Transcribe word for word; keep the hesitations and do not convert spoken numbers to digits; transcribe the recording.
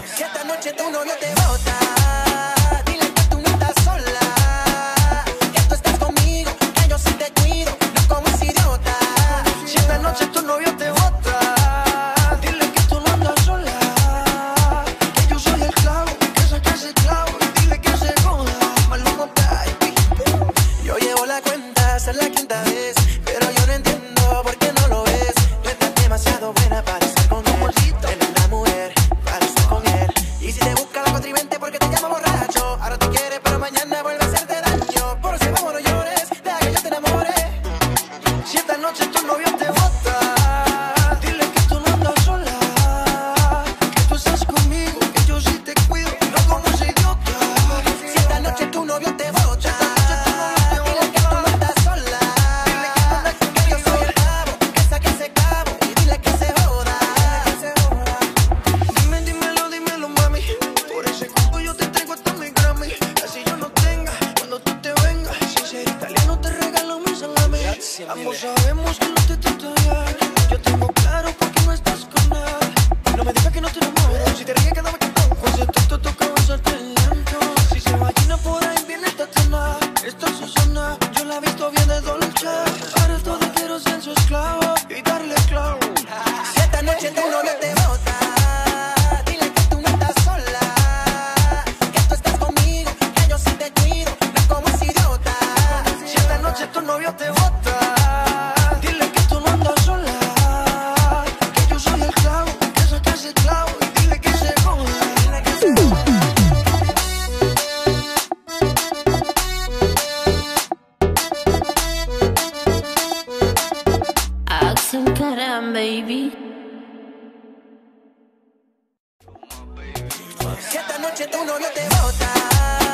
Si esta noche tu novio te bota, dile que tú no estás sola, que tú estás conmigo, que yo sí te cuido, no como ese idiota. Si esta noche tu novio te bota, dile que tú no andas sola, que yo soy el clavo, que saque ese clavo y dile que se joda. Maluma baby. Yo llevo la cuenta, esa es la quinta vez, pero yo no entiendo por qué no lo ves. Tú estás demasiado buena para estar con un bolsito, tremenda mujer para estar con él. Y si te busca la contribente porque te llama borracho, ahora te quiere pero mañana vuelve a hacerte daño. Por si vamos no llores, deja que yo te enamore. Si esta noche tu novio te bota, dile que tú no andas sola, que tú estás conmigo, que yo sí te cuido, no como ese idiota. Si esta noche tu novio te bota, dile que tú no estás sola, que yo soy el clavo, que saque ese clavo y dile que se joda. Dime, dímelo, dímelo, mami. Por ese cuerpo yo te traigo hasta mi Grammy. Así yo no tenga cuando tú te vengas. Si ser italiano te regalo mi salami. Ambos sabemos que no te trato bien. Yo tengo claro por qué no estás con él. No me digas que no te enamoro. Si te ríes, quédame que toco. Con ese texto toca besarte lento. Si se vagina por ahí viene esta tena. Esta Susana, yo la he visto bien de dolce. Ahora todo quiero ser su esclavo y darle esclavo. Si esta noche tu novio te bota, dile que tú no estás sola, que tú estás conmigo, que yo sí te cuido, no como ese idiota. Si esta noche tu novio te bota, dile que tú no andas sola, que yo soy el clavo, que saque ese clavo y dile que se joda. Dile que se joda. Accent Karam, baby. Si esta noche tu novio te bota,